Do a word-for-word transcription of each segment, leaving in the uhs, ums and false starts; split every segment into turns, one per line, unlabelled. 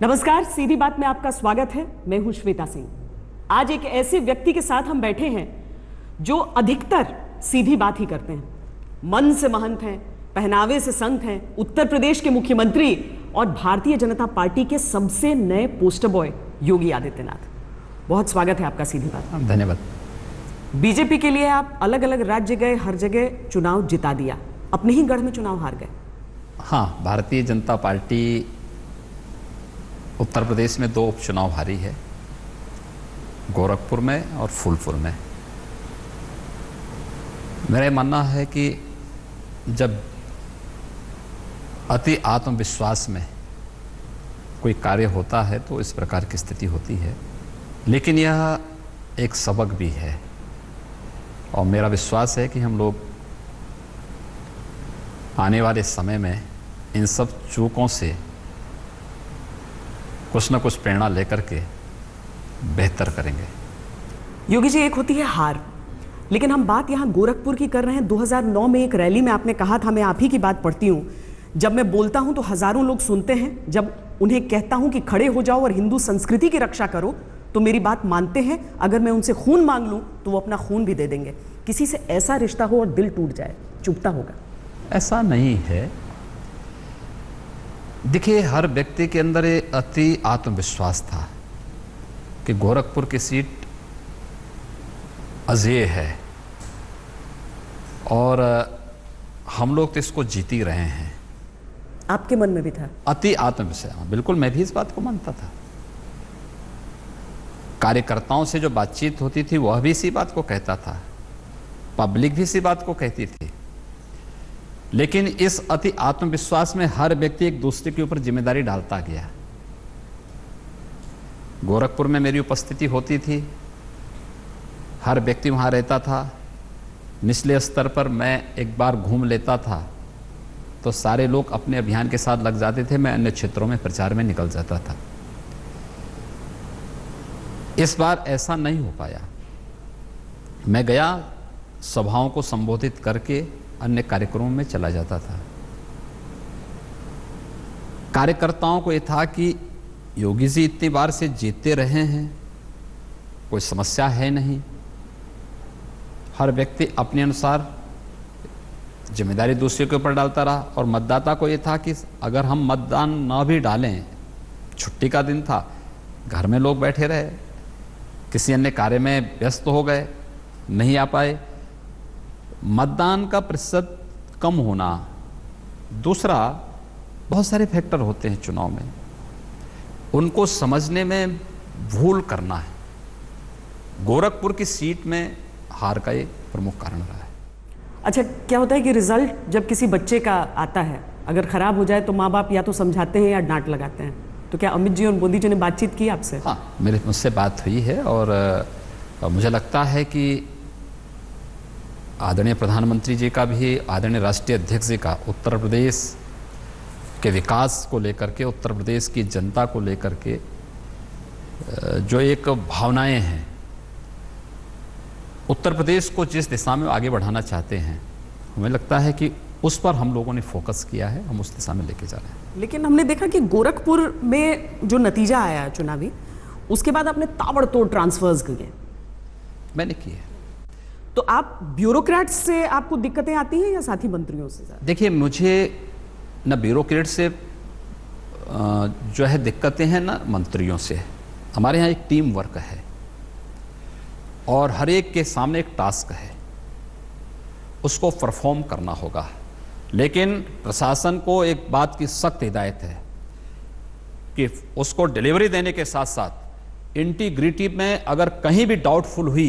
नमस्कार, सीधी बात में आपका स्वागत है। मैं हूं श्वेता सिंह। आज एक ऐसे व्यक्ति के साथ हम बैठे हैं जो अधिकतर सीधी बात ही करते हैं, मन से महंत हैं, पहनावे से संत हैं, उत्तर प्रदेश के मुख्यमंत्री और भारतीय जनता पार्टी के सबसे नए पोस्टर बॉय योगी आदित्यनाथ। बहुत स्वागत है आपका सीधी बात।
धन्यवाद।
बीजेपी के लिए आप अलग अलग राज्य गए, हर जगह चुनाव जिता दिया, अपने ही गढ़ में चुनाव हार गए।
हाँ, भारतीय जनता पार्टी उत्तर प्रदेश में दो उपचुनाव हारी है, गोरखपुर में और फूलपुर में। मेरा मानना है कि जब अति आत्मविश्वास में कोई कार्य होता है तो इस प्रकार की स्थिति होती है, लेकिन यह एक सबक भी है और मेरा विश्वास है कि हम लोग आने वाले समय में इन सब चूकों से कुछ न कुछ प्रेरणा लेकर के बेहतर करेंगे।
योगी जी, एक होती है हार, लेकिन हम बात यहाँ गोरखपुर की कर रहे हैं। दो हज़ार नौ में एक रैली में आपने कहा था, मैं आप ही की बात पढ़ती हूँ, जब मैं बोलता हूँ तो हजारों लोग सुनते हैं, जब उन्हें कहता हूँ कि खड़े हो जाओ और हिंदू संस्कृति की रक्षा करो तो मेरी बात मानते हैं, अगर मैं उनसे खून मांग लूँ तो वो अपना खून भी दे देंगे। किसी से ऐसा रिश्ता हो और दिल टूट जाए, चुभता होगा?
ऐसा नहीं है। देखिए, हर व्यक्ति के अंदर एक अति आत्मविश्वास था कि गोरखपुर की सीट अजेय है और हम लोग तो इसको जीत ही रहे हैं।
आपके मन में भी था
अति आत्मविश्वास? बिल्कुल, मैं भी इस बात को मानता था। कार्यकर्ताओं से जो बातचीत होती थी वह भी इसी बात को कहता था, पब्लिक भी इसी बात को कहती थी, लेकिन इस अति आत्मविश्वास में हर व्यक्ति एक दूसरे के ऊपर जिम्मेदारी डालता गया। गोरखपुर में मेरी उपस्थिति होती थी, हर व्यक्ति वहां रहता था। निचले स्तर पर मैं एक बार घूम लेता था तो सारे लोग अपने अभियान के साथ लग जाते थे, मैं अन्य क्षेत्रों में प्रचार में निकल जाता था। इस बार ऐसा नहीं हो पाया। मैं गया, सभाओं को संबोधित करके अन्य कार्यक्रमों में चला जाता था। कार्यकर्ताओं को यह था कि योगी जी इतनी बार से जीतते रहे हैं, कोई समस्या है नहीं। हर व्यक्ति अपने अनुसार जिम्मेदारी दूसरे के ऊपर डालता रहा और मतदाता को यह था कि अगर हम मतदान न भी डालें, छुट्टी का दिन था, घर में लोग बैठे रहे, किसी अन्य कार्य में व्यस्त हो गए, नहीं आ पाए। मतदान का प्रतिशत कम होना, दूसरा बहुत सारे फैक्टर होते हैं चुनाव में, उनको समझने में भूल करना है। गोरखपुर की सीट में हार का एक प्रमुख कारण रहा है।
अच्छा, क्या होता है कि रिजल्ट जब किसी बच्चे का आता है, अगर खराब हो जाए तो माँ बाप या तो समझाते हैं या डांट लगाते हैं, तो क्या अमित जी और मोदी जी ने बातचीत की आपसे?
हाँ, मेरे मुझसे बात हुई है और आ, मुझे लगता है कि आदरणीय प्रधानमंत्री जी का भी, आदरणीय राष्ट्रीय अध्यक्ष जी का उत्तर प्रदेश के विकास को लेकर के, उत्तर प्रदेश की जनता को लेकर के जो एक भावनाएं हैं, उत्तर प्रदेश को जिस दिशा में आगे बढ़ाना चाहते हैं, हमें लगता है कि उस पर हम लोगों ने फोकस किया है, हम उस दिशा में लेके जा रहे हैं।
लेकिन हमने देखा कि गोरखपुर में जो नतीजा आया चुनावी, उसके बाद आपने ताबड़तोड़ ट्रांसफर्स किए।
मैंने किए।
तो आप ब्यूरोक्रेट्स से आपको दिक्कतें आती हैं या साथी मंत्रियों से?
देखिए, मुझे न ब्यूरोक्रेट से जो है दिक्कतें हैं, न मंत्रियों से। हमारे यहाँ एक टीम वर्क है और हर एक के सामने एक टास्क है, उसको परफॉर्म करना होगा। लेकिन प्रशासन को एक बात की सख्त हिदायत है कि उसको डिलीवरी देने के साथ साथ इंटीग्रिटी में अगर कहीं भी डाउटफुल हुई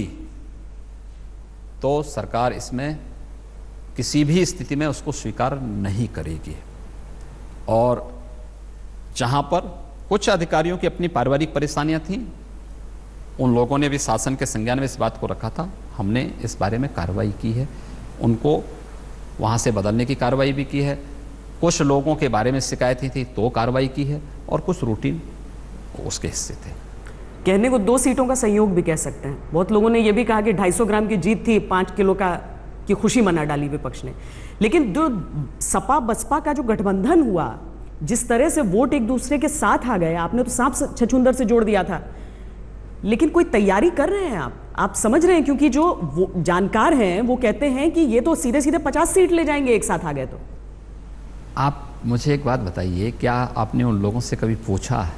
तो सरकार इसमें किसी भी स्थिति में उसको स्वीकार नहीं करेगी। और जहां पर कुछ अधिकारियों की अपनी पारिवारिक परेशानियां थीं, उन लोगों ने भी शासन के संज्ञान में इस बात को रखा था, हमने इस बारे में कार्रवाई की है, उनको वहां से बदलने की कार्रवाई भी की है। कुछ लोगों के बारे में शिकायतें थी तो कार्रवाई की है और कुछ रूटीन उसके हिस्से थे।
कहने को दो सीटों का संयोग भी कह सकते हैं। बहुत लोगों ने यह भी कहा कि ढाई सौ ग्राम की जीत थी, पाँच किलो का की खुशी मना डाली विपक्ष ने। लेकिन जो सपा बसपा का जो गठबंधन हुआ जिस तरह से वोट एक दूसरे के साथ आ गए, आपने तो सांप छछूंदर से जोड़ दिया था, लेकिन कोई तैयारी कर रहे हैं आप आप समझ रहे हैं? क्योंकि जो वो जानकार हैं वो कहते हैं कि ये तो सीधे सीधे पचास सीट ले जाएंगे एक साथ आ गए तो।
आप मुझे एक बात बताइए, क्या आपने उन लोगों से कभी पूछा है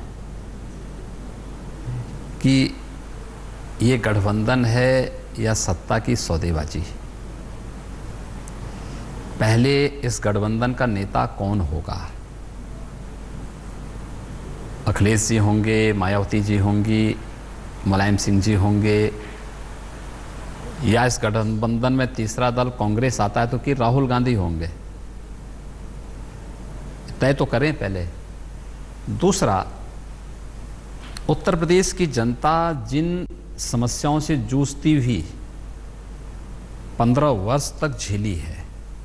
कि ये गठबंधन है या सत्ता की सौदेबाजी? पहले इस गठबंधन का नेता कौन होगा? अखिलेश जी होंगे, मायावती जी होंगी, मुलायम सिंह जी होंगे, या इस गठबंधन में तीसरा दल कांग्रेस आता है तो कि राहुल गांधी होंगे? तय तो करें पहले। दूसरा, उत्तर प्रदेश की जनता जिन समस्याओं से जूझती हुई पंद्रह वर्ष तक झेली है,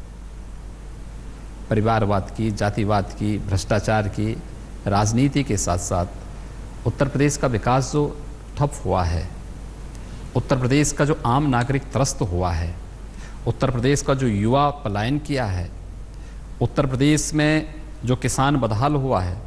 परिवारवाद की, जातिवाद की, भ्रष्टाचार की, राजनीति के साथ साथ उत्तर प्रदेश का विकास जो ठप हुआ है, उत्तर प्रदेश का जो आम नागरिक त्रस्त हुआ है, उत्तर प्रदेश का जो युवा पलायन किया है, उत्तर प्रदेश में जो किसान बदहाल हुआ है,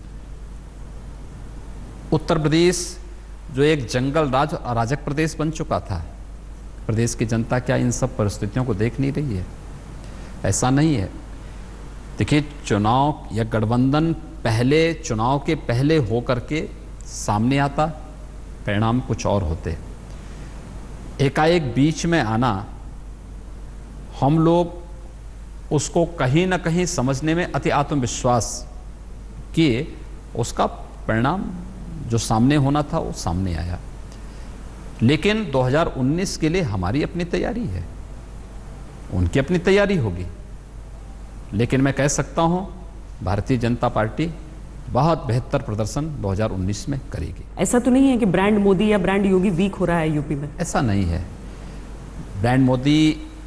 उत्तर प्रदेश जो एक जंगल राज अराजक प्रदेश बन चुका था, प्रदेश की जनता क्या इन सब परिस्थितियों को देख नहीं रही है? ऐसा नहीं है। देखिए, चुनाव या गठबंधन पहले चुनाव के पहले हो करके सामने आता, परिणाम कुछ और होते। एकाएक बीच में आना, हम लोग उसको कहीं ना कहीं समझने में अति आत्मविश्वास किए, उसका परिणाम जो सामने होना था वो सामने आया। लेकिन दो हज़ार उन्नीस के लिए हमारी अपनी तैयारी है, उनकी अपनी तैयारी होगी। लेकिन मैं कह सकता हूं भारतीय जनता पार्टी बहुत बेहतर प्रदर्शन दो हज़ार उन्नीस में करेगी।
ऐसा तो नहीं है कि ब्रांड मोदी या ब्रांड योगी वीक हो रहा है यूपी में?
ऐसा नहीं है। ब्रांड मोदी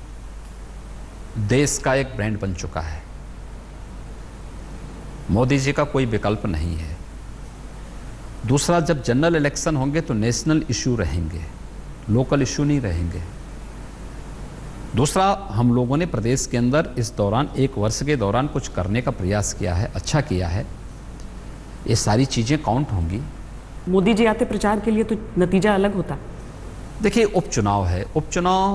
देश का एक ब्रांड बन चुका है। मोदी जी का कोई विकल्प नहीं है। दूसरा, जब जनरल इलेक्शन होंगे तो नेशनल इशू रहेंगे, लोकल इशू नहीं रहेंगे। दूसरा, हम लोगों ने प्रदेश के अंदर इस दौरान एक वर्ष के दौरान कुछ करने का प्रयास किया है, अच्छा किया है। ये सारी चीज़ें काउंट होंगी।
मोदी जी आते प्रचार के लिए तो नतीजा अलग होता।
देखिए, उपचुनाव है, उपचुनाव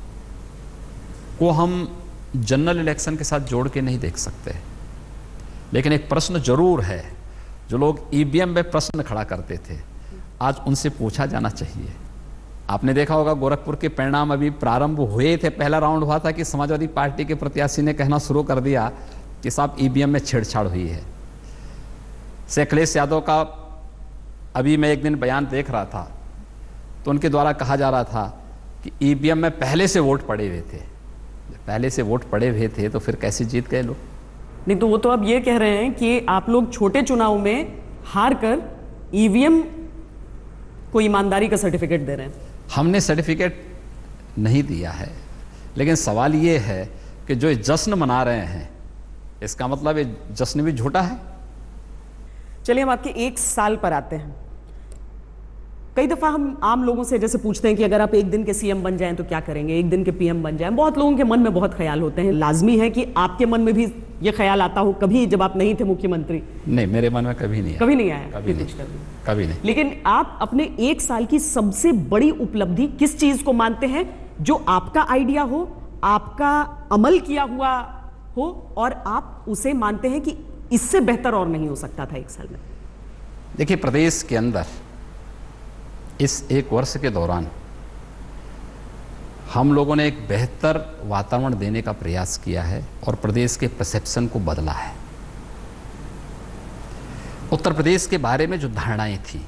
को हम जनरल इलेक्शन के साथ जोड़ के नहीं देख सकते। लेकिन एक प्रश्न जरूर है, जो लोग ईवीएम में प्रश्न खड़ा करते थे, आज उनसे पूछा जाना चाहिए। आपने देखा होगा गोरखपुर के परिणाम अभी प्रारंभ हुए थे, पहला राउंड हुआ था कि समाजवादी पार्टी के प्रत्याशी ने कहना शुरू कर दिया कि साहब ईवीएम में छेड़छाड़ हुई है। से अखिलेश यादव का अभी मैं एक दिन बयान देख रहा था तो उनके द्वारा कहा जा रहा था कि ईवीएम में पहले से वोट पड़े हुए थे। पहले से वोट पड़े हुए थे तो फिर कैसे जीत गए लोग?
नहीं तो वो तो अब ये कह रहे हैं कि आप लोग छोटे चुनाव में हार कर ईवीएम को ईमानदारी का सर्टिफिकेट दे रहे हैं।
हमने सर्टिफिकेट नहीं दिया है, लेकिन सवाल ये है कि जो जश्न मना रहे हैं, इसका मतलब ये जश्न भी झूठा है।
चलिए हम आपके एक साल पर आते हैं। कई दफा हम आम लोगों से जैसे पूछते हैं कि अगर आप एक दिन के सीएम बन जाएं तो क्या करेंगे, एक दिन के पीएम बन जाएं। बहुत लोगों के मन में बहुत ख्याल होते हैं। लाजमी है कि आपके मन में भी ये ख्याल आता हो कभी, जब आप नहीं थे मुख्यमंत्री?
नहीं, मेरे मन में कभी नहीं आया।
कभी नहीं आया?
कभी नहीं, कभी नहीं।
लेकिन आप अपने एक साल की सबसे बड़ी उपलब्धि किस चीज को मानते हैं, जो आपका आइडिया हो, आपका अमल किया हुआ हो, और आप उसे मानते हैं कि इससे बेहतर और नहीं हो सकता था एक साल में?
देखिए, प्रदेश के अंदर इस एक वर्ष के दौरान हम लोगों ने एक बेहतर वातावरण देने का प्रयास किया है और प्रदेश के परसेप्शन को बदला है। उत्तर प्रदेश के बारे में जो धारणाएं थी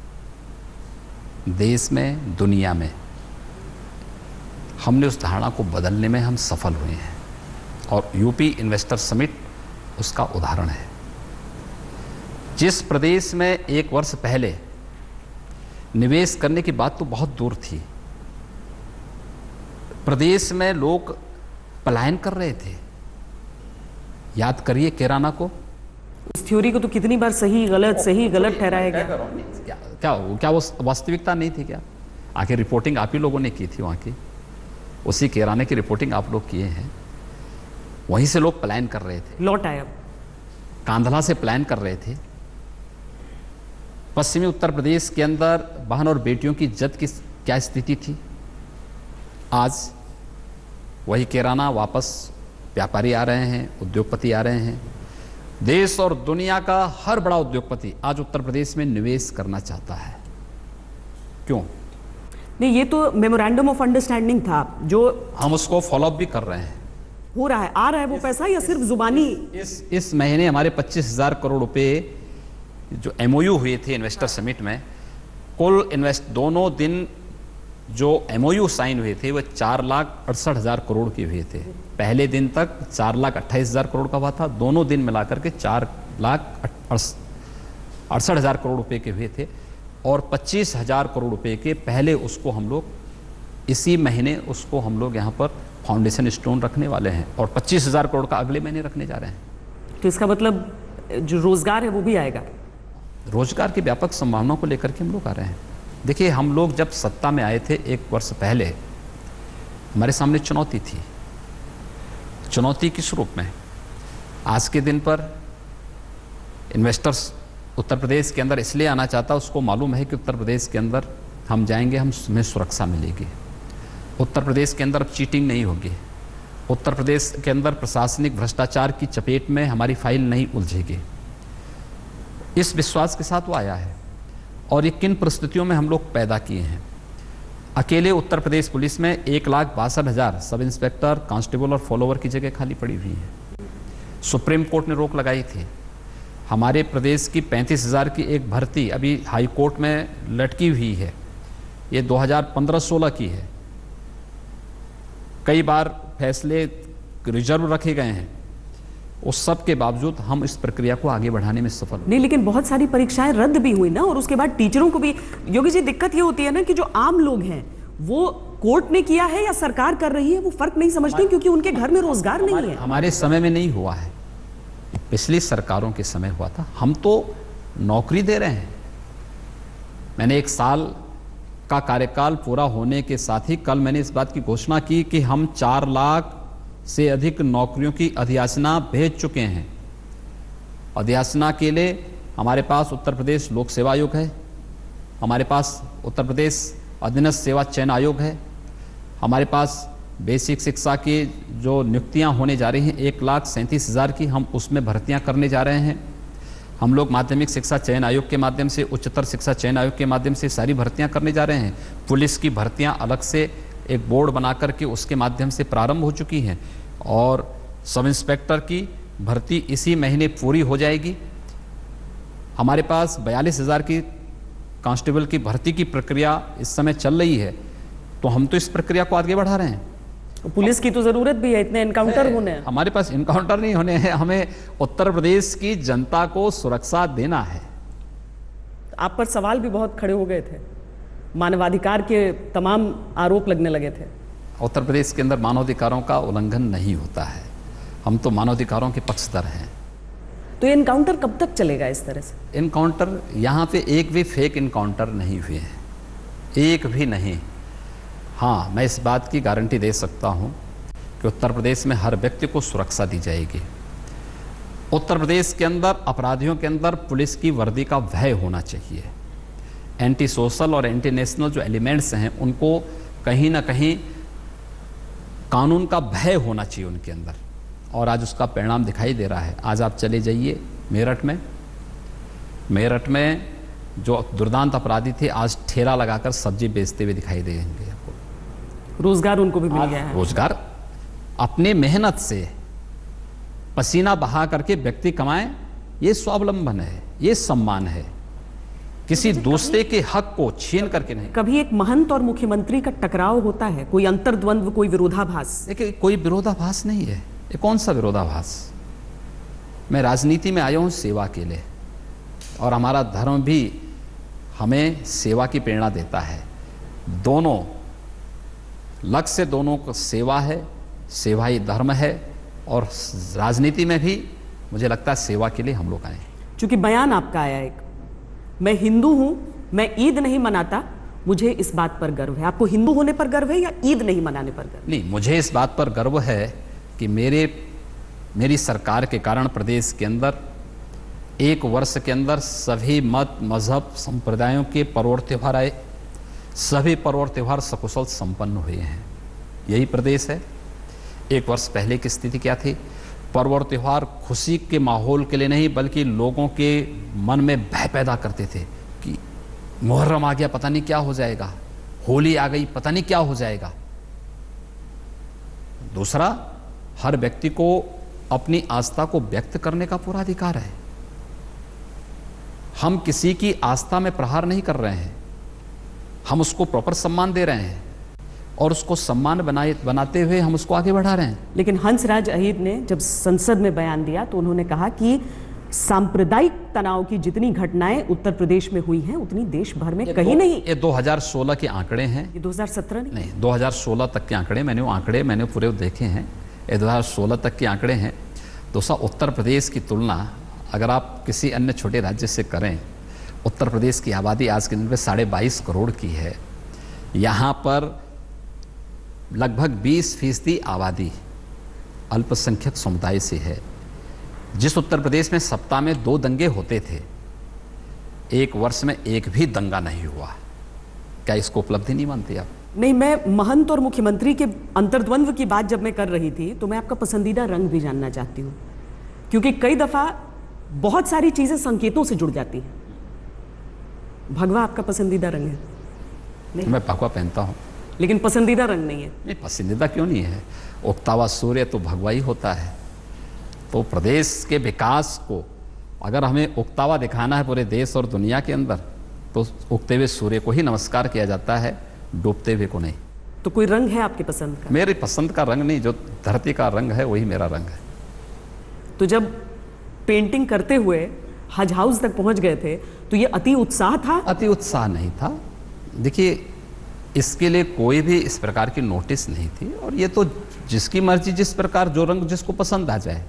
देश में, दुनिया में, हमने उस धारणा को बदलने में हम सफल हुए हैं और यूपी इन्वेस्टर समिट उसका उदाहरण है। जिस प्रदेश में एक वर्ष पहले निवेश करने की बात तो बहुत दूर थी, प्रदेश में लोग पलायन कर रहे थे। याद करिए कैराना को।
इस थ्योरी को तो कितनी बार सही गलत सही गलत ठहराया गया।
क्या क्या क्या वो वास्तविकता नहीं थी क्या? आखिर रिपोर्टिंग आप ही लोगों ने की थी वहाँ की, उसी कैराने की रिपोर्टिंग आप लोग किए हैं। वहीं से लोग पलायन कर रहे थे।
लौट आया।
कांधला से प्लान कर रहे थे। पश्चिमी उत्तर प्रदेश के अंदर बहन और बेटियों की इज्जत की क्या स्थिति थी, आज वही किराना वापस व्यापारी आ रहे हैं, उद्योगपति आ रहे हैं। देश और दुनिया का हर बड़ा उद्योगपति आज उत्तर प्रदेश में निवेश करना चाहता है। क्यों?
नहीं, ये तो मेमोरेंडम ऑफ अंडरस्टैंडिंग था जो
हम उसको फॉलोअप भी कर रहे हैं।
हो रहा है, आ रहा है वो पैसा या सिर्फ जुबानी?
इस इस महीने हमारे पच्चीस हजार करोड़ रुपए जो एमओयू हुए थे इन्वेस्टर समिट में, कुल इन्वेस्ट दोनों दिन जो एमओयू साइन हुए थे वो चार लाख अड़सठ हजार करोड़ के हुए थे। पहले दिन तक चार लाख अट्ठाईस हजार करोड़ का हुआ था, दोनों दिन मिलाकर के चार लाख अड़सठ हजार करोड़ रुपए के हुए थे। और पच्चीस हजार करोड़ रुपए के पहले उसको हम लोग इसी महीने उसको हम लोग यहाँ पर फाउंडेशन स्टोन रखने वाले हैं, और पच्चीस हजार करोड़ का अगले महीने रखने जा रहे हैं।
तो इसका मतलब जो रोजगार है वो भी आएगा?
रोजगार की व्यापक संभावनाओं को लेकर के हम लोग आ रहे हैं। देखिए, हम लोग जब सत्ता में आए थे एक वर्ष पहले, हमारे सामने चुनौती थी। चुनौती किस रूप में? आज के दिन पर इन्वेस्टर्स उत्तर प्रदेश के अंदर इसलिए आना चाहता, उसको मालूम है कि उत्तर प्रदेश के अंदर हम जाएंगे, हम हमें सुरक्षा मिलेगी। उत्तर प्रदेश के अंदर अब चीटिंग नहीं होगी। उत्तर प्रदेश के अंदर प्रशासनिक भ्रष्टाचार की चपेट में हमारी फाइल नहीं उलझेगी। इस विश्वास के साथ वो आया है। और ये किन परिस्थितियों में हम लोग पैदा किए हैं। अकेले उत्तर प्रदेश पुलिस में एक लाख बासठ हजार सब इंस्पेक्टर, कांस्टेबल और फॉलोवर की जगह खाली पड़ी हुई है। सुप्रीम कोर्ट ने रोक लगाई थी। हमारे प्रदेश की पैंतीस हजार की एक भर्ती अभी हाई कोर्ट में लटकी हुई है, ये दो हजार पंद्रह सोलह की है। कई बार फैसले रिजर्व रखे गए हैं, उस सब के बावजूद हम इस प्रक्रिया को आगे बढ़ाने में सफल
नहीं। लेकिन बहुत सारी परीक्षाएं रद्द भी हुई ना, और उसके बाद टीचरों को भी। योगी जी, दिक्कत ये होती है ना कि जो आम लोग हैं वो कोर्ट ने किया है या सरकार कर रही है, वो फर्क नहीं समझते क्योंकि उनके घर में रोजगार नहीं है।
हमारे समय में नहीं हुआ है, पिछली सरकारों के समय हुआ था। हम तो नौकरी दे रहे हैं। मैंने एक साल का कार्यकाल पूरा होने के साथ ही कल मैंने इस बात की घोषणा की कि हम चार लाख से अधिक नौकरियों की अधियाचना भेज चुके हैं। अधियाचना के लिए हमारे पास उत्तर प्रदेश लोक सेवा आयोग है, हमारे पास उत्तर प्रदेश अधीनस्थ सेवा चयन आयोग है, हमारे पास बेसिक शिक्षा की जो नियुक्तियां होने जा रही हैं एक लाख सैंतीस हज़ार की, हम उसमें भर्तियां करने जा रहे हैं। हम लोग माध्यमिक शिक्षा चयन आयोग के माध्यम से, उच्चतर शिक्षा चयन आयोग के माध्यम से सारी भर्तियां करने जा रहे हैं। पुलिस की भर्तियां अलग से एक बोर्ड बना करके उसके माध्यम से प्रारंभ हो चुकी हैं, और सब इंस्पेक्टर की भर्ती इसी महीने पूरी हो जाएगी। हमारे पास बयालीस हज़ार की कांस्टेबल की भर्ती की प्रक्रिया इस समय चल रही है, तो हम तो इस प्रक्रिया को आगे बढ़ा रहे हैं।
पुलिस की तो जरूरत भी है, इतने एनकाउंटर होने हैं।
हमारे पास एनकाउंटर नहीं होने हैं, हमें उत्तर प्रदेश की जनता को सुरक्षा देना है।
आप पर सवाल भी बहुत खड़े हो गए थे, मानवाधिकार के तमाम आरोप लगने लगे थे।
उत्तर प्रदेश के अंदर मानवाधिकारों का उल्लंघन नहीं होता है, हम तो मानवाधिकारों के पक्षधर हैं।
तो ये एनकाउंटर कब तक चलेगा इस तरह से?
एनकाउंटर यहाँ पे एक भी फेक एनकाउंटर नहीं हुए हैं, एक भी नहीं। हाँ, मैं इस बात की गारंटी दे सकता हूँ कि उत्तर प्रदेश में हर व्यक्ति को सुरक्षा दी जाएगी। उत्तर प्रदेश के अंदर अपराधियों के अंदर पुलिस की वर्दी का भय होना चाहिए। एंटी सोशल और एंटी नेशनल जो एलिमेंट्स हैं उनको कहीं ना कहीं कानून का भय होना चाहिए उनके अंदर, और आज उसका परिणाम दिखाई दे रहा है। आज आप चले जाइए मेरठ में, मेरठ में जो दुर्दांत अपराधी थे आज ठेला लगाकर सब्जी बेचते हुए दिखाई देंगे आपको।
रोजगार उनको भी मिल गया है।
रोजगार अपने मेहनत से पसीना बहा करके व्यक्ति कमाए, ये स्वावलंबन है, ये सम्मान है, किसी दूसरे के हक को छीन करके नहीं।
कभी एक महंत और मुख्यमंत्री का टकराव होता है, कोई अंतर्द्वंद्व, कोई विरोधाभास?
देखिए, कोई विरोधाभास नहीं है। ये कौन सा विरोधाभास? मैं राजनीति में आया हूं सेवा के लिए, और हमारा धर्म भी हमें सेवा की प्रेरणा देता है। दोनों लक्ष्य दोनों को सेवा है, सेवा ही धर्म है, और राजनीति में भी मुझे लगता है सेवा के लिए हम लोग आए।
चूंकि बयान आपका आया एक, मैं हिंदू हूं, मैं ईद नहीं मनाता, मुझे इस बात पर गर्व है। आपको हिंदू होने पर गर्व है या ईद नहीं मनाने पर गर्व?
नहीं, मुझे इस बात पर गर्व है कि मेरे मेरी सरकार के कारण प्रदेश के अंदर एक वर्ष के अंदर सभी मत मजहब संप्रदायों के पर्व और त्यौहार आए, सभी पर्व और त्यौहार सकुशल संपन्न हुए हैं। यही प्रदेश है। एक वर्ष पहले की स्थिति क्या थी? पर्व और त्यौहार खुशी के माहौल के लिए नहीं बल्कि लोगों के मन में भय पैदा करते थे कि मुहर्रम आ गया, पता नहीं क्या हो जाएगा, होली आ गई, पता नहीं क्या हो जाएगा। दूसरा, हर व्यक्ति को अपनी आस्था को व्यक्त करने का पूरा अधिकार है। हम किसी की आस्था में प्रहार नहीं कर रहे हैं, हम उसको प्रॉपर सम्मान दे रहे हैं और उसको सम्मान बनाए बनाते हुए हम उसको आगे बढ़ा रहे हैं।
लेकिन हंसराज अहीर ने जब संसद में बयान दिया तो उन्होंने कहा कि सांप्रदायिक तनाव की जितनी घटनाएं उत्तर प्रदेश में हुई हैं उतनी देश भर में कहीं नहीं।
ये दो हज़ार सोलह के आंकड़े हैं,
ये दो हज़ार सत्रह नहीं,
नहीं दो हज़ार सोलह तक के आंकड़े, मैंने वो आंकड़े मैंने पूरे देखे हैं। ये दो हज़ार सोलह तक के आंकड़े हैं। दोस्तों, उत्तर प्रदेश की तुलना अगर आप किसी अन्य छोटे राज्य से करें, उत्तर प्रदेश की आबादी आज के दिन में साढ़े बाईस करोड़ की है। यहाँ पर लगभग बीस फीसदी आबादी अल्पसंख्यक समुदाय से है। जिस उत्तर प्रदेश में सप्ताह में दो दंगे होते थे, एक वर्ष में एक भी दंगा नहीं हुआ। क्या इसको उपलब्धि नहीं मानते आप?
नहीं, मैं महंत और मुख्यमंत्री के अंतर्द्वंद्व की बात जब मैं कर रही थी तो मैं आपका पसंदीदा रंग भी जानना चाहती हूँ, क्योंकि कई दफा बहुत सारी चीजें संकेतों से जुड़ जाती हैं। भगवा आपका पसंदीदा रंग है? नहीं,
मैं भगवा पहनता हूँ,
लेकिन पसंदीदा रंग नहीं है।
नहीं, पसंदीदा क्यों नहीं है? उगता हुआ सूर्य तो भगवा ही होता है। तो प्रदेश के विकास को अगर हमें उगता हुआ दिखाना है पूरे देश और दुनिया के अंदर, तो उगते हुए सूर्य को ही नमस्कार किया जाता है, डूबते हुए को नहीं।
तो कोई रंग है आपकी पसंद का?
मेरी पसंद का रंग नहीं, जो धरती का रंग है वही मेरा रंग है।
तो जब पेंटिंग करते हुए हज हाउस तक पहुंच गए थे तो ये अति उत्साह था?
अति उत्साह नहीं था। देखिए, इसके लिए कोई भी इस प्रकार की नोटिस नहीं थी और ये तो जिसकी मर्जी, जिस प्रकार जो रंग जिसको पसंद आ जाए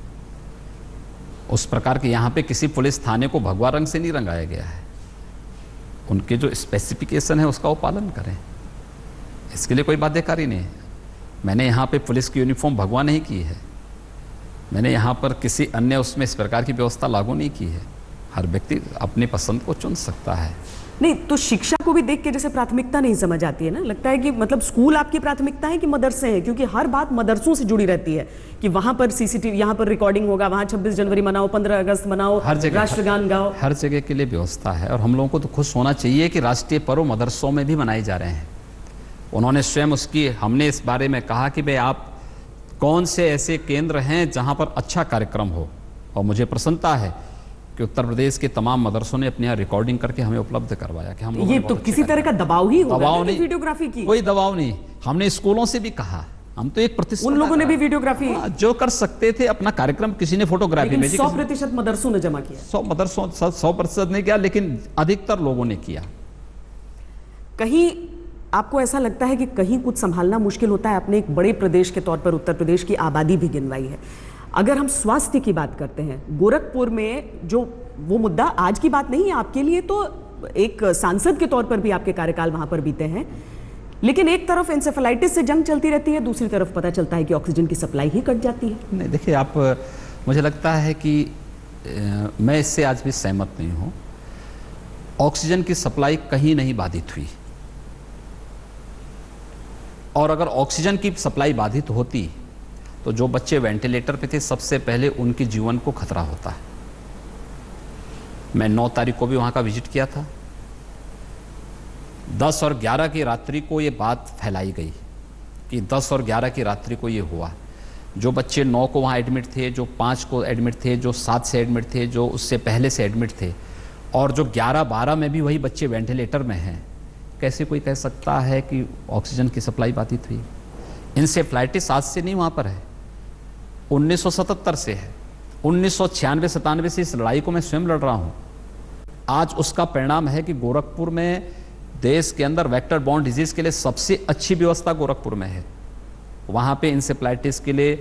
उस प्रकार के। यहाँ पे किसी पुलिस थाने को भगवा रंग से नहीं रंगाया गया है। उनके जो स्पेसिफिकेशन है उसका वो पालन करें, इसके लिए कोई बाध्यकारी नहीं है। मैंने यहाँ पे पुलिस की यूनिफॉर्म भगवा नहीं की है, मैंने यहाँ पर किसी अन्य उसमें इस प्रकार की व्यवस्था लागू नहीं की है। हर व्यक्ति अपनी पसंद को चुन सकता है।
नहीं, तो शिक्षा को भी देख के जैसे प्राथमिकता नहीं समझ आती है ना, लगता है कि मतलब स्कूल आपकी प्राथमिकता है कि मदरसे हैं, क्योंकि हर बात मदरसों से जुड़ी रहती है कि वहां पर सीसीटीवी, यहाँ पर रिकॉर्डिंग होगा, वहां छब्बीस जनवरी मनाओ, पंद्रह अगस्त मनाओ,
हर जगह
राष्ट्रगान गाओ।
हर जगह के लिए व्यवस्था है और हम लोगों को तो खुश होना चाहिए कि राष्ट्रीय पर्व मदरसों में भी मनाए जा रहे हैं। उन्होंने स्वयं उसकी, हमने इस बारे में कहा कि भाई आप कौन से ऐसे केंद्र हैं जहां पर अच्छा कार्यक्रम हो, और मुझे प्रसन्नता है कि उत्तर प्रदेश के तमाम मदरसों ने अपने यहाँ रिकॉर्डिंग करके हमें उपलब्ध करवाया कि हम
ये तो किसी तरह का दबाव ही होगा,
दबाव नहीं,
वीडियोग्राफी की
कोई दबाव नहीं। हमने स्कूलों से भी कहा, हम तो एक प्रतिशत
उन लोगों ने भी वीडियोग्राफी
जो कर सकते थे अपना कार्यक्रम, किसी ने फोटोग्राफी भेजी,
सौ प्रतिशत मदरसों ने जमा किया।
सौ मदरसों सौ प्रतिशत नहीं किया, लेकिन अधिकतर लोगों ने किया।
कहीं आपको ऐसा लगता है कि कहीं कुछ संभालना मुश्किल होता है? अपने एक बड़े प्रदेश के तौर पर उत्तर प्रदेश की आबादी भी गिनवाई है। अगर हम स्वास्थ्य की बात करते हैं, गोरखपुर में जो वो मुद्दा आज की बात नहीं है आपके लिए, तो एक सांसद के तौर पर भी आपके कार्यकाल वहां पर बीते हैं, लेकिन एक तरफ एंसेफेलाइटिस से जंग चलती रहती है, दूसरी तरफ पता चलता है कि ऑक्सीजन की सप्लाई ही कट जाती है।
नहीं, देखिए आप, मुझे लगता है कि ए, मैं इससे आज भी सहमत नहीं हूं। ऑक्सीजन की सप्लाई कहीं नहीं बाधित हुई, और अगर ऑक्सीजन की सप्लाई बाधित होती तो जो बच्चे वेंटिलेटर पे थे सबसे पहले उनके जीवन को खतरा होता है। मैं नौ तारीख को भी वहां का विजिट किया था। दस और ग्यारह की रात्रि को ये बात फैलाई गई कि दस और ग्यारह की रात्रि को ये हुआ। जो बच्चे नौ को वहाँ एडमिट थे, जो पाँच को एडमिट थे, जो सात से एडमिट थे, जो उससे पहले से एडमिट थे, और जो ग्यारह बारह में भी वही बच्चे वेंटिलेटर में हैं, कैसे कोई कह सकता है कि ऑक्सीजन की सप्लाई बाधित हुई? इंसेफ्लाइटिस आज से नहीं वहाँ पर है, उन्नीस सौ सतहत्तर से है। उन्नीस सौ छियानवे सतानवे से इस लड़ाई को मैं स्वयं लड़ रहा हूँ। आज उसका परिणाम है कि गोरखपुर में देश के अंदर वेक्टर बॉर्न डिजीज के लिए सबसे अच्छी व्यवस्था गोरखपुर में है। वहाँ पे इंसेफ्लाइटिस के लिए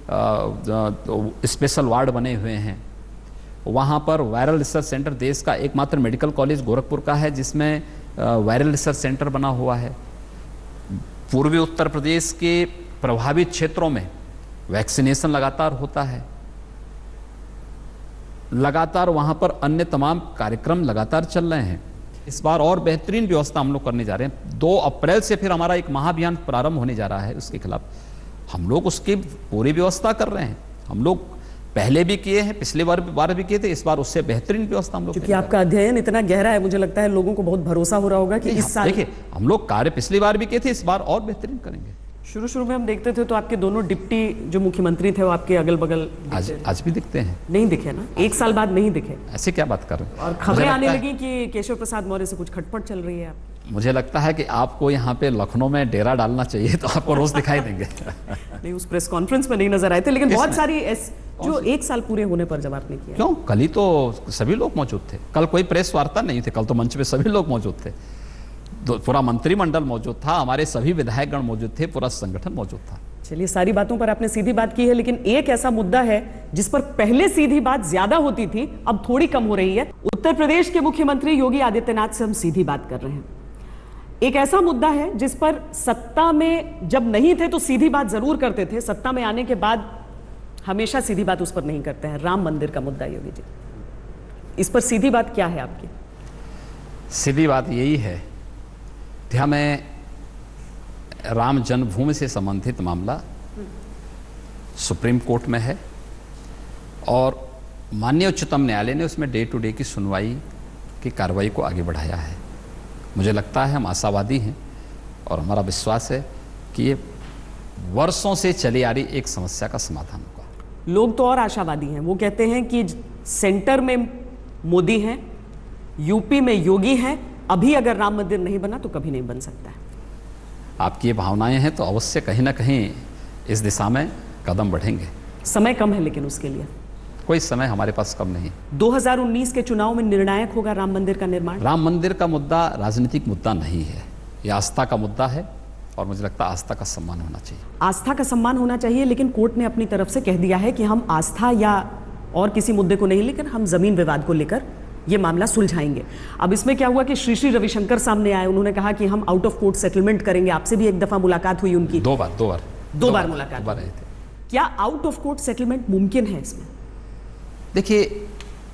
स्पेशल वार्ड बने हुए हैं। वहाँ पर वायरल रिसर्च सेंटर, देश का एकमात्र मेडिकल कॉलेज गोरखपुर का है जिसमें वायरल रिसर्च सेंटर बना हुआ है। पूर्वी उत्तर प्रदेश के प्रभावित क्षेत्रों में वैक्सीनेशन लगातार होता है। लगातार वहाँ पर अन्य तमाम कार्यक्रम लगातार चल रहे हैं। इस बार और बेहतरीन व्यवस्था हम लोग करने जा रहे हैं। दो अप्रैल से फिर हमारा एक महाअभियान प्रारंभ होने जा रहा है उसके खिलाफ। हम लोग उसकी पूरी व्यवस्था कर रहे हैं। हम लोग पहले भी किए हैं, पिछले बार बार भी किए थे, इस बार उससे बेहतरीन व्यवस्था हम लोग।
क्योंकि आपका अध्ययन इतना गहरा है, मुझे लगता है लोगों को बहुत भरोसा हो रहा होगा कि इस साल
देखिए हम लोग कार्य पिछली बार भी किए थे, इस बार और बेहतरीन करेंगे।
शुरू शुरू में हम देखते थे तो आपके दोनों डिप्टी जो मुख्यमंत्री थे वो आपके अगल बगल
आज आज भी दिखते हैं।
नहीं दिखे ना, एक साल बाद नहीं दिखे।
ऐसे क्या बात कर रहे हैं?
और खबरें आने लगी कि केशव प्रसाद मौर्य से कुछ खटपट चल रही है। आप
मुझे लगता है कि आपको यहाँ पे लखनऊ में डेरा डालना चाहिए, तो आपको रोज दिखाई देंगे।
नहीं, उस प्रेस कॉन्फ्रेंस में नहीं नजर आए थे, लेकिन बहुत सारी एस जो एक साल पूरे होने पर जब आपने किया।
क्यों? कल ही तो सभी लोग मौजूद थे। कल कोई प्रेस वार्ता नहीं थी, कल तो मंच पे सभी लोग मौजूद थे। पूरा मंत्रिमंडल मौजूद था, हमारे सभी विधायकगण मौजूद थे, पूरा संगठन मौजूद था।
चलिए, सारी बातों पर आपने सीधी बात की है, लेकिन एक ऐसा मुद्दा है जिस पर पहले सीधी बात ज्यादा होती थी, अब थोड़ी कम हो रही है। उत्तर प्रदेश के मुख्यमंत्री योगी आदित्यनाथ से हम सीधी बात कर रहे हैं। एक ऐसा मुद्दा है जिस पर सत्ता में जब नहीं थे तो सीधी बात जरूर करते थे, सत्ता में आने के बाद हमेशा सीधी बात उस पर नहीं करते हैं। राम मंदिर का मुद्दा योगी जी, इस पर सीधी बात क्या है आपकी?
सीधी बात यही है कि हमें राम जन्मभूमि से संबंधित मामला सुप्रीम कोर्ट में है और माननीय उच्चतम न्यायालय ने उसमें डे टू डे की सुनवाई की कार्रवाई को आगे बढ़ाया है। मुझे लगता है हम आशावादी हैं और हमारा विश्वास है कि ये वर्षों से चली आ रही एक समस्या का समाधान होगा।
लोग तो और आशावादी हैं, वो कहते हैं कि सेंटर में मोदी हैं, यूपी में योगी हैं, अभी अगर राम मंदिर नहीं बना तो कभी नहीं बन सकता है।
आपकी ये भावनाएं हैं तो अवश्य कहीं ना कहीं इस दिशा में कदम बढ़ेंगे।
समय कम है, लेकिन उसके लिए
कोई समय हमारे पास कम नहीं।
दो हज़ार उन्नीस के चुनाव में निर्णायक होगा राम मंदिर का निर्माण।
राम मंदिर का मुद्दा राजनीतिक मुद्दा नहीं है, यह आस्था का मुद्दा है और मुझे लगता है आस्था का सम्मान होना चाहिए।
आस्था का सम्मान होना चाहिए, लेकिन कोर्ट ने अपनी तरफ से कह दिया है कि हम आस्था या और किसी मुद्दे को नहीं, लेकिन हम जमीन विवाद को लेकर ये मामला सुलझाएंगे। अब इसमें क्या हुआ कि श्री श्री रविशंकर सामने आए, उन्होंने कहा कि हम आउट ऑफ कोर्ट सेटलमेंट करेंगे। आपसे भी एक दफा मुलाकात हुई उनकी,
दो बार दो बार
दो बार मुलाकात
दो बार रहे थे।
क्या आउट ऑफ कोर्ट सेटलमेंट मुमकिन है इसमें?
देखिए,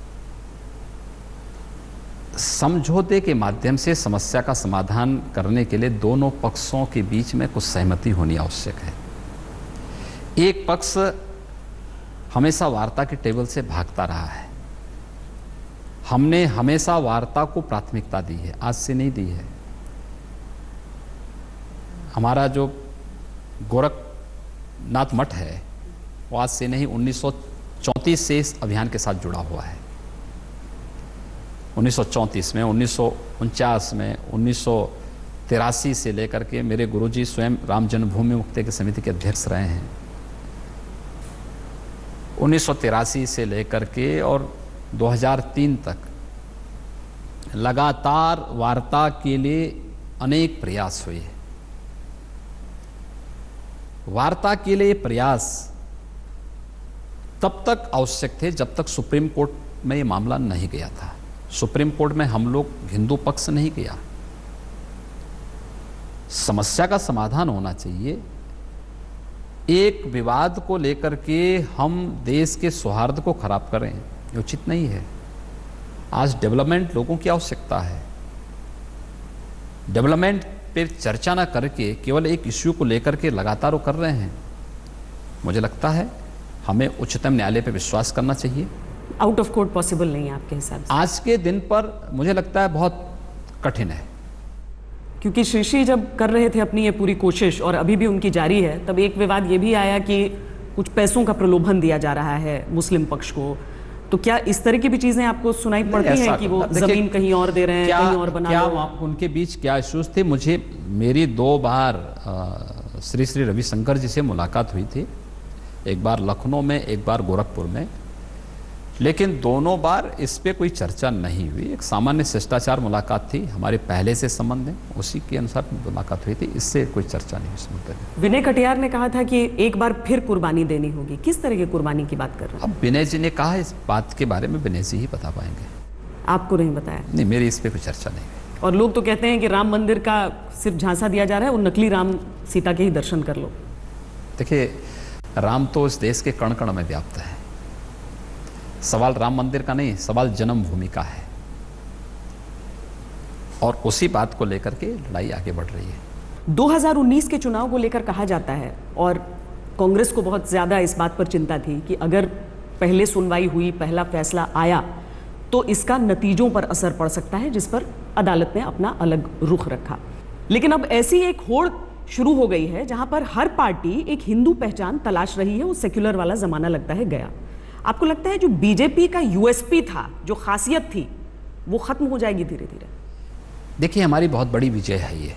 समझौते के माध्यम से समस्या का समाधान करने के लिए दोनों पक्षों के बीच में कुछ सहमति होनी आवश्यक है। एक पक्ष हमेशा वार्ता के टेबल से भागता रहा है, हमने हमेशा वार्ता को प्राथमिकता दी है, आज से नहीं दी है। हमारा जो गोरखनाथ मठ है वो आज से नहीं, उन्नीस सौ चौंतीस से इस अभियान के साथ जुड़ा हुआ है। उन्नीस सौ चौंतीस में, उन्नीस सौ उनचास में, उन्नीस सौ तिरासी से लेकर के मेरे गुरुजी स्वयं राम जन्मभूमि मुक्ति की समिति के अध्यक्ष रहे हैं। उन्नीस सौ तिरासी से लेकर के और दो हज़ार तीन तक लगातार वार्ता के लिए अनेक प्रयास हुए। वार्ता के लिए प्रयास तब तक आवश्यक थे जब तक सुप्रीम कोर्ट में ये मामला नहीं गया था। सुप्रीम कोर्ट में हम लोग हिंदू पक्ष नहीं गया। समस्या का समाधान होना चाहिए। एक विवाद को लेकर के हम देश के सौहार्द को खराब करें, ये उचित नहीं है। आज डेवलपमेंट लोगों की आवश्यकता है। डेवलपमेंट पे चर्चा ना करके केवल एक इश्यू को लेकर के लगातार वो कर रहे हैं। मुझे लगता है हमें उच्चतम न्यायालय पे विश्वास करना चाहिए।
आउट ऑफ कोर्ट पॉसिबल नहीं है आपके हिसाब से?
आज के दिन पर मुझे लगता है बहुत कठिन है,
क्योंकि श्री श्री जब कर रहे थे अपनी ये पूरी कोशिश और अभी भी उनकी जारी है, तब एक विवाद ये भी आया कि कुछ पैसों का प्रलोभन दिया जा रहा है मुस्लिम पक्ष को। तो क्या इस तरह की भी चीजें आपको सुनाई पड़ती हैं कि वो जमीन कहीं और दे रहे हैं, कहीं और बना
क्या
लो?
उनके बीच क्या इश्यूज थे? मुझे मेरी दो बार आ, श्री श्री रविशंकर जी से मुलाकात हुई थी, एक बार लखनऊ में, एक बार गोरखपुर में, लेकिन दोनों बार इस पे कोई चर्चा नहीं हुई। एक सामान्य शिष्टाचार मुलाकात थी, हमारे पहले से संबंध है, उसी के अनुसार मुलाकात हुई थी, इससे कोई चर्चा नहीं इस मुद्दे में।
विनय कटियार ने कहा था कि एक बार फिर कुर्बानी देनी होगी। किस तरह की कुर्बानी की बात कर रहे हैं?
अब विनय जी ने कहा, इस बात के बारे में विनय जी ही बता पाएंगे।
आपको नहीं बताया?
नहीं, मेरी इस पे कोई चर्चा नहीं हुई।
और लोग तो कहते हैं कि राम मंदिर का सिर्फ झांसा दिया जा रहा है, वो नकली राम सीता के ही दर्शन कर लो।
देखिए, राम तो इस देश के कण कण में व्याप्त है। सवाल राम मंदिर का नहीं, सवाल जन्मभूमि का है, और उसी बात को लेकर के लड़ाई आगे बढ़ रही है।
दो हज़ार उन्नीस के चुनाव को लेकर कहा जाता है, और कांग्रेस को बहुत ज्यादा इस बात पर चिंता थी कि अगर पहले सुनवाई हुई, पहला फैसला आया, तो इसका नतीजों पर असर पड़ सकता है, जिस पर अदालत ने अपना अलग रुख रखा। लेकिन अब ऐसी एक होड़ शुरू हो गई है जहां पर हर पार्टी एक हिंदू पहचान तलाश रही है। वो सेक्युलर वाला जमाना लगता है गया। आपको लगता है जो बीजेपी का यूएसपी था, जो खासियत थी, वो खत्म हो जाएगी धीरे धीरे?
देखिए, हमारी बहुत बड़ी विजय है ये।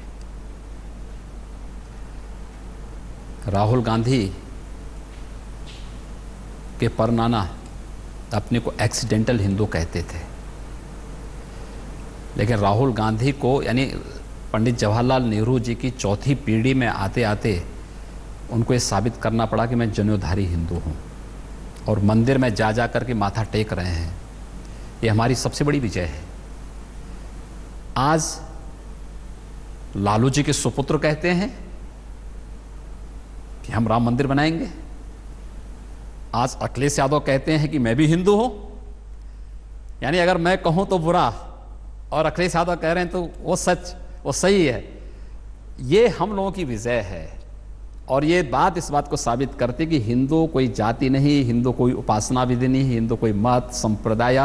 राहुल गांधी के परनाना अपने को एक्सीडेंटल हिंदू कहते थे, लेकिन राहुल गांधी को, यानी पंडित जवाहरलाल नेहरू जी की चौथी पीढ़ी में आते आते उनको ये साबित करना पड़ा कि मैं जनेऊधारी हिंदू हूँ, और मंदिर में जा जा करके माथा टेक रहे हैं। ये हमारी सबसे बड़ी विजय है। आज लालू जी के सुपुत्र कहते हैं कि हम राम मंदिर बनाएंगे। आज अखिलेश यादव कहते हैं कि मैं भी हिंदू हूं। यानी अगर मैं कहूं तो बुरा और अखिलेश यादव कह रहे हैं तो वो सच, वो सही है। ये हम लोगों की विजय है, और ये बात इस बात को साबित करती कि हिंदू कोई जाति नहीं, हिंदू कोई उपासना विधि नहीं, हिंदू कोई मत संप्रदाय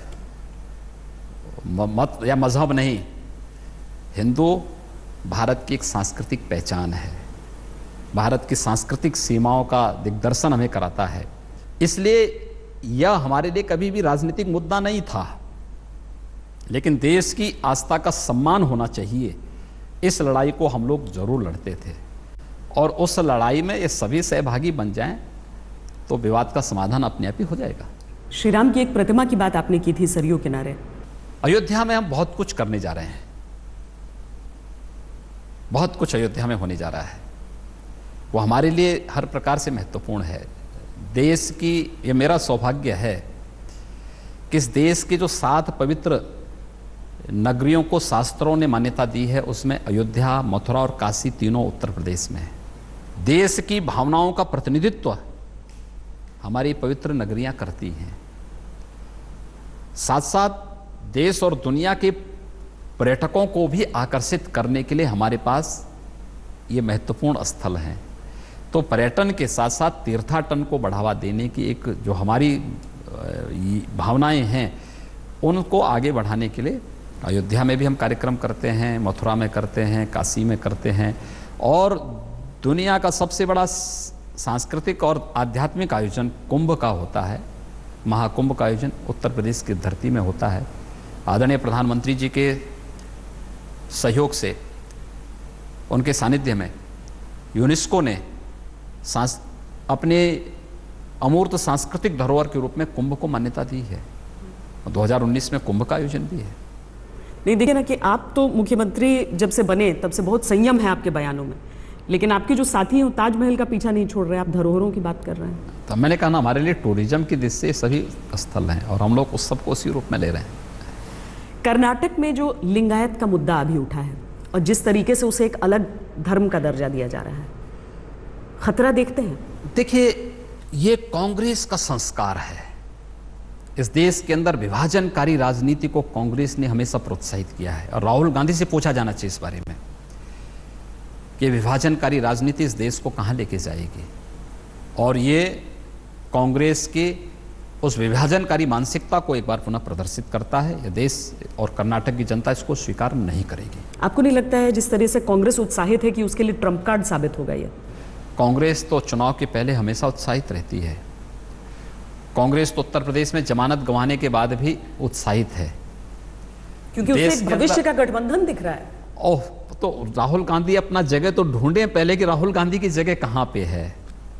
मत या मजहब नहीं। हिंदू भारत की एक सांस्कृतिक पहचान है, भारत की सांस्कृतिक सीमाओं का दिग्दर्शन हमें कराता है। इसलिए यह हमारे लिए कभी भी राजनीतिक मुद्दा नहीं था, लेकिन देश की आस्था का सम्मान होना चाहिए। इस लड़ाई को हम लोग जरूर लड़ते थे, और उस लड़ाई में ये सभी सहभागी बन जाएं तो विवाद का समाधान अपने आप ही हो जाएगा।
श्री राम की एक प्रतिमा की बात आपने की थी सरयू किनारे।
अयोध्या में हम बहुत कुछ करने जा रहे हैं, बहुत कुछ अयोध्या में होने जा रहा है। वो हमारे लिए हर प्रकार से महत्वपूर्ण है। देश की, ये मेरा सौभाग्य है कि इस देश की जो सात पवित्र नगरियों को शास्त्रों ने मान्यता दी है, उसमें अयोध्या, मथुरा और काशी तीनों उत्तर प्रदेश में है। देश की भावनाओं का प्रतिनिधित्व हमारी पवित्र नगरियां करती हैं। साथ साथ देश और दुनिया के पर्यटकों को भी आकर्षित करने के लिए हमारे पास ये महत्वपूर्ण स्थल हैं। तो पर्यटन के साथ साथ तीर्थाटन को बढ़ावा देने की एक जो हमारी भावनाएं हैं, उनको आगे बढ़ाने के लिए अयोध्या में भी हम कार्यक्रम करते हैं, मथुरा में करते हैं, काशी में करते हैं, और दुनिया का सबसे बड़ा सांस्कृतिक और आध्यात्मिक आयोजन कुंभ का होता है। महाकुंभ का आयोजन उत्तर प्रदेश की धरती में होता है। आदरणीय प्रधानमंत्री जी के सहयोग से, उनके सानिध्य में यूनेस्को ने सांस अपने अमूर्त सांस्कृतिक धरोहर के रूप में कुंभ को मान्यता दी है। दो हज़ार उन्नीस में कुंभ का आयोजन भी है।
नहीं, देखिए ना कि आप तो मुख्यमंत्री जब से बने तब से बहुत संयम है आपके बयानों में, लेकिन आपके जो साथी हैं ताजमहल का पीछा नहीं छोड़ रहे, आप धरोहरों की बात कर रहे हैं।
तो मैंने कहा ना, हमारे लिए टूरिज्म की दृष्टि से सभी स्थल हैं, और हम लोग उस सबको उसी रूप में ले रहे हैं।
कर्नाटक में जो लिंगायत का मुद्दा अभी उठा है, और जिस तरीके से उसे एक अलग धर्म का दर्जा दिया जा रहा है, खतरा देखते हैं?
देखिए, ये कांग्रेस का संस्कार है। इस देश के अंदर विभाजनकारी राजनीति को कांग्रेस ने हमेशा प्रोत्साहित किया है, और राहुल गांधी से पूछा जाना चाहिए इस बारे में कि विभाजनकारी राजनीति इस देश को कहां लेके जाएगी। और ये कांग्रेस के उस विभाजनकारी मानसिकता को एक बार पुनः प्रदर्शित करता है। यह देश और कर्नाटक की जनता इसको स्वीकार नहीं करेगी।
आपको नहीं लगता है जिस तरह से कांग्रेस उत्साहित है कि उसके लिए ट्रम्प कार्ड साबित होगा ये?
कांग्रेस तो चुनाव के पहले हमेशा उत्साहित रहती है। कांग्रेस तो उत्तर प्रदेश में जमानत गंवाने के बाद भी उत्साहित है,
क्योंकि उससे एक भविष्य का गठबंधन दिख रहा है।
ओह, तो राहुल गांधी अपना जगह तो ढूंढे पहले कि राहुल गांधी की जगह कहां पे है।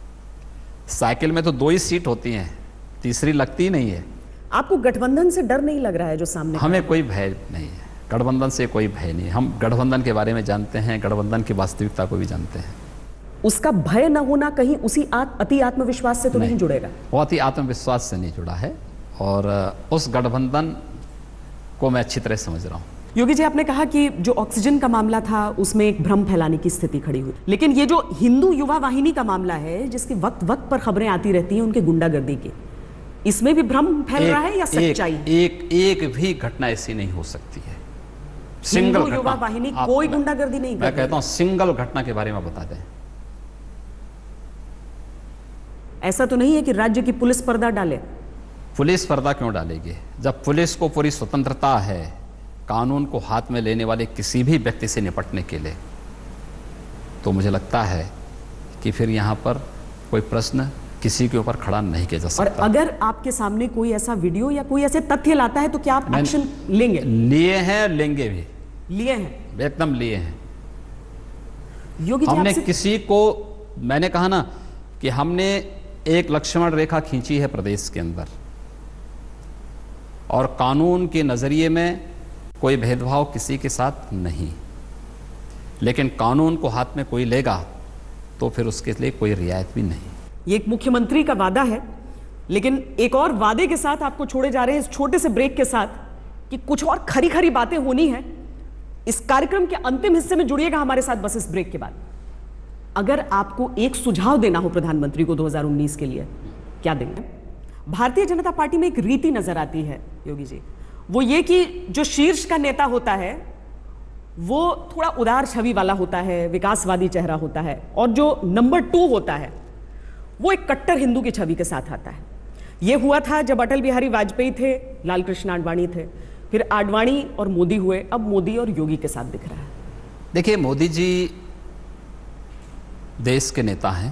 साइकिल में तो दो ही सीट होती हैं, तीसरी लगती नहीं है।
आपको गठबंधन से डर नहीं लग रहा है जो सामने?
हमें कोई भय नहीं है, गठबंधन से कोई भय नहीं। हम गठबंधन के बारे में जानते हैं, गठबंधन की वास्तविकता को भी जानते हैं।
उसका भय न होना कहीं उसी अति आत्मविश्वास से तो नहीं, नहीं जुड़ेगा?
वो अति आत्मविश्वास से नहीं जुड़ा है, और उस गठबंधन को मैं अच्छी तरह समझ रहा हूँ।
योगी जी, आपने कहा कि जो ऑक्सीजन का मामला था उसमें एक भ्रम फैलाने की स्थिति खड़ी हुई, लेकिन ये जो हिंदू युवा वाहिनी का मामला है, जिसकी वक्त वक्त पर खबरें आती रहती हैं उनके गुंडागर्दी की, इसमें भी भ्रम फैल रहा है या सच्चाई?
एक, एक एक भी घटना ऐसी नहीं हो सकती है। सिंगल
हिंदू युवा वाहिनी कोई गुंडागर्दी नहीं कर रही।
मैं कहता हूं सिंगल घटना के बारे में बता दें।
ऐसा तो नहीं है कि राज्य की पुलिस पर्दा डाले?
पुलिस पर्दा क्यों डालेगी? जब पुलिस को पूरी स्वतंत्रता है कानून को हाथ में लेने वाले किसी भी व्यक्ति से निपटने के लिए, तो मुझे लगता है कि फिर यहां पर कोई प्रश्न किसी के ऊपर खड़ा नहीं किया जा सकता।
और अगर आपके सामने कोई ऐसा वीडियो या कोई ऐसे तथ्य लाता है तो क्या आप एक्शन लेंगे?
लिए हैं, लेंगे भी।
लिए हैं,
एकदम लिए हैं।
योगी जी
हमने
आपसे...
किसी को, मैंने कहा ना कि हमने एक लक्ष्मण रेखा खींची है प्रदेश के अंदर, और कानून के नजरिए में कोई भेदभाव किसी के साथ नहीं, लेकिन कानून को हाथ में कोई लेगा तो फिर उसके लिए कोई रियायत भी नहीं।
ये एक मुख्यमंत्री का वादा है, लेकिन एक और वादे के साथ आपको छोड़े जा रहे हैं इस छोटे से ब्रेक के साथ कि कुछ और खरी खरी बातें होनी है। इस कार्यक्रम के अंतिम हिस्से में जुड़िएगा हमारे साथ बस इस ब्रेक के बाद। अगर आपको एक सुझाव देना हो प्रधानमंत्री को दो हज़ार उन्नीस के लिए, क्या देंगे? भारतीय जनता पार्टी में एक रीति नजर आती है योगी जी, वो ये कि जो शीर्ष का नेता होता है वो थोड़ा उदार छवि वाला होता है, विकासवादी चेहरा होता है, और जो नंबर टू होता है वो एक कट्टर हिंदू की छवि के साथ आता है। यह हुआ था जब अटल बिहारी वाजपेयी थे, लाल कृष्ण आडवाणी थे, फिर आडवाणी और मोदी हुए, अब मोदी और योगी के साथ दिख रहा है।
देखिए, मोदी जी देश के नेता हैं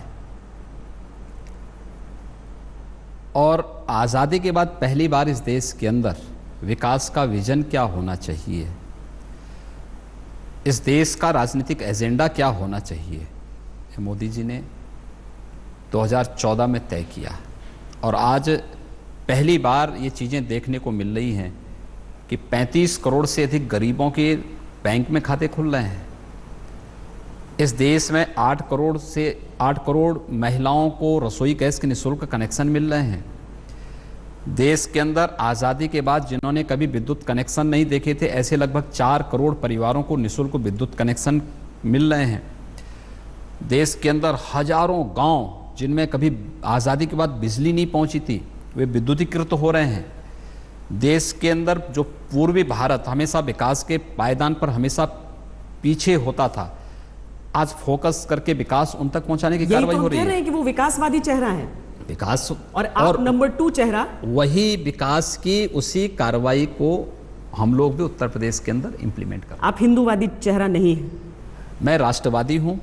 और आजादी के बाद पहली बार इस देश के अंदर विकास का विजन क्या होना चाहिए, इस देश का राजनीतिक एजेंडा क्या होना चाहिए, मोदी जी ने दो हज़ार चौदह में तय किया। और आज पहली बार ये चीज़ें देखने को मिल रही हैं कि पैंतीस करोड़ से अधिक गरीबों के बैंक में खाते खुल रहे हैं। इस देश में आठ करोड़ से आठ करोड़ महिलाओं को रसोई गैस के निःशुल्क कनेक्शन मिल रहे हैं। देश के अंदर आज़ादी के बाद जिन्होंने कभी विद्युत कनेक्शन नहीं देखे थे, ऐसे लगभग चार करोड़ परिवारों को निःशुल्क विद्युत कनेक्शन मिल रहे हैं। देश के अंदर हजारों गांव जिनमें कभी आज़ादी के बाद बिजली नहीं पहुंची थी, वे विद्युतीकृत हो रहे हैं। देश के अंदर जो पूर्वी भारत हमेशा विकास के पायदान पर हमेशा पीछे होता था, आज फोकस करके विकास उन तक पहुंचाने की कार्रवाई
तो
हो रही है।
कह रहे हैं कि वो विकासवादी चेहरा है,
विकास
और आप नंबर टू चेहरा।
वही विकास की उसी कार्रवाई को हम लोग भी उत्तर प्रदेश के अंदर इंप्लीमेंट कर।
आप हिंदूवादी चेहरा नहीं है?
मैं राष्ट्रवादी हूं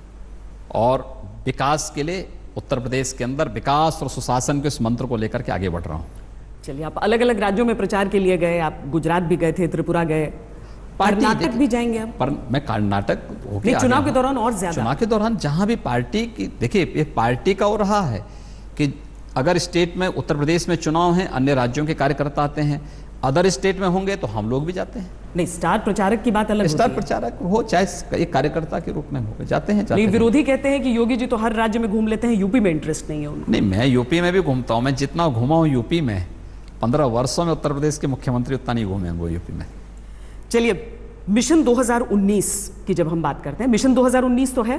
और विकास के लिए उत्तर प्रदेश के अंदर विकास और सुशासन के इस मंत्र को लेकर के आगे बढ़ रहा हूं।
चलिए, आप अलग अलग राज्यों में प्रचार के लिए गए, आप गुजरात भी गए थे, त्रिपुरा गए, कर्नाटक भी जाएंगे आप?
पर मैं कर्नाटक
नहीं, चुनाव के दौरान और ज्यादा।
चुनाव के दौरान जहां भी पार्टी की, देखिए ये पार्टी का हो रहा है कि अगर स्टेट में उत्तर प्रदेश में चुनाव है, अन्य राज्यों के कार्यकर्ता आते हैं, अदर स्टेट में होंगे तो हम लोग भी जाते हैं।
नहीं, स्टार प्रचारक की बात अलग,
स्टार प्रचारक हो चाहे एक कार्यकर्ता के रूप में हो, जाते हैं, जाते
नहीं,
हैं।
विरोधी कहते हैं कि योगी जी तो हर राज्य में घूम लेते हैं, यूपी में इंटरेस्ट नहीं है उनको।
नहीं, मैं यूपी में भी घूमता हूं। मैं जितना घूमा हूं यूपी में, पंद्रह वर्षों में उत्तर प्रदेश के मुख्यमंत्री उतना नहीं घूमे वो यूपी में।
चलिए, मिशन दो हज़ार उन्नीस की जब हम बात करते हैं, मिशन दो हज़ार उन्नीस तो है,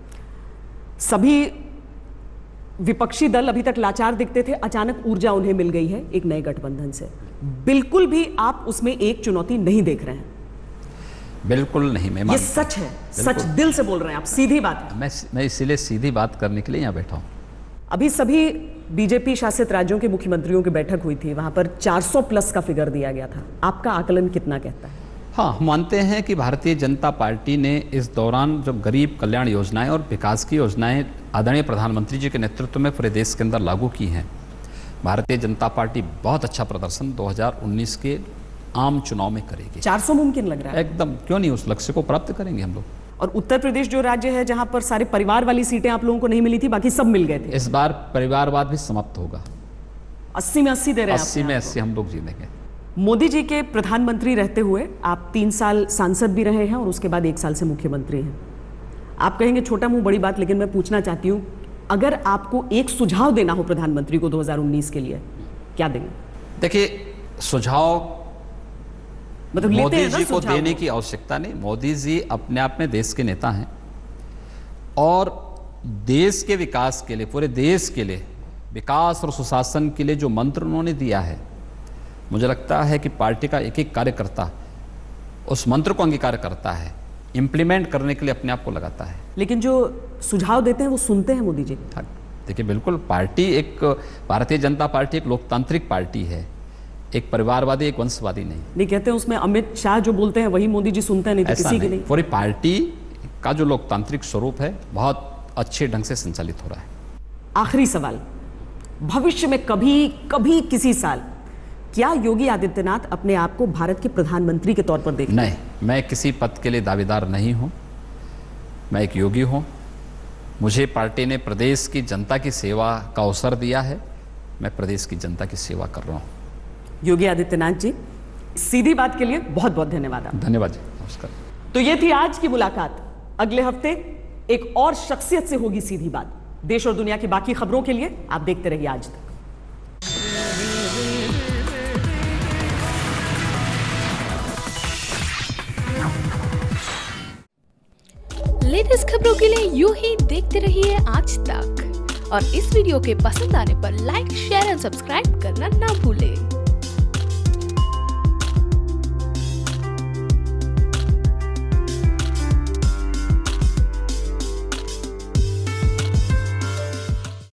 सभी विपक्षी दल अभी तक लाचार दिखते थे, अचानक ऊर्जा उन्हें मिल गई है एक नए गठबंधन से। बिल्कुल भी आप उसमें एक चुनौती नहीं देख रहे हैं?
बिल्कुल नहीं। मैं
ये सच है, सच दिल से बोल रहे हैं आप, सीधी बात है।
मैं मैं इसीलिए सीधी बात करने के लिए यहाँ बैठा हूँ।
अभी सभी बीजेपी शासित राज्यों के मुख्यमंत्रियों की बैठक हुई थी, वहां पर चार सौ प्लस का फिगर दिया गया था। आपका आकलन कितना कहता है?
हाँ, हम मानते हैं कि भारतीय जनता पार्टी ने इस दौरान जो गरीब कल्याण योजनाएं और विकास की योजनाएं आदरणीय प्रधानमंत्री जी के नेतृत्व में पूरे देश के अंदर लागू की हैं, भारतीय जनता पार्टी बहुत अच्छा प्रदर्शन दो हज़ार उन्नीस के आम चुनाव में करेगी।
चार सौ मुमकिन लग रहा है?
एकदम, क्यों नहीं, उस लक्ष्य को प्राप्त करेंगे हम लोग।
और उत्तर प्रदेश जो राज्य है जहां पर सारे परिवार वाली सीटें आप लोगों को नहीं मिली थी, बाकी सब मिल गए थे,
इस बार परिवारवाद भी समाप्त होगा।
अस्सी में अस्सी दे रहे हैं,
अस्सी में अस्सी हम लोग जीतेंगे।
मोदी जी के प्रधानमंत्री रहते हुए आप तीन साल सांसद भी रहे हैं और उसके बाद एक साल से मुख्यमंत्री हैं। आप कहेंगे छोटा मुंह बड़ी बात, लेकिन मैं पूछना चाहती हूं, अगर आपको एक सुझाव देना हो प्रधानमंत्री को दो हज़ार उन्नीस के लिए, क्या देंगे?
देखिए, सुझाव
मतलब
मोदी जी को देने की आवश्यकता नहीं। मोदी जी अपने आप में देश के नेता हैं और देश के विकास के लिए, पूरे देश के लिए विकास और सुशासन के लिए जो मंत्र उन्होंने दिया है, मुझे लगता है कि पार्टी का एक एक कार्यकर्ता उस मंत्र को अंगीकार करता है, इम्प्लीमेंट करने के लिए अपने आप को लगाता है।
लेकिन जो सुझाव देते हैं वो सुनते हैं मोदी जी?
हाँ, देखिए बिल्कुल, पार्टी एक भारतीय जनता पार्टी एक लोकतांत्रिक पार्टी है, एक परिवारवादी, एक वंशवादी नहीं।
नहीं कहते हैं उसमें अमित शाह जो बोलते हैं वही मोदी जी सुनते हैं, नहीं तो किसी की नहीं।
पूरी पार्टी का जो लोकतांत्रिक स्वरूप है बहुत अच्छे ढंग से संचालित हो रहा है।
आखिरी सवाल, भविष्य में कभी कभी किसी साल क्या योगी आदित्यनाथ अपने आप को भारत के प्रधानमंत्री के तौर पर देखते हैं?
नहीं, मैं किसी पद के लिए दावेदार नहीं हूं। मैं एक योगी हूं। मुझे पार्टी ने प्रदेश की जनता की सेवा का अवसर दिया है। मैं प्रदेश की जनता की सेवा कर रहा हूं।
योगी आदित्यनाथ जी, सीधी बात के लिए बहुत बहुत धन्यवाद।
धन्यवाद जी, नमस्कार।
तो ये थी आज की मुलाकात। अगले हफ्ते एक और शख्सियत से होगी सीधी बात। देश और दुनिया की बाकी खबरों के लिए आप देखते रहिए आज तक।
लेटेस्ट खबरों के लिए यूं ही देखते रहिए आज तक, और इस वीडियो के पसंद आने पर लाइक, शेयर एंड सब्सक्राइब करना ना भूलें।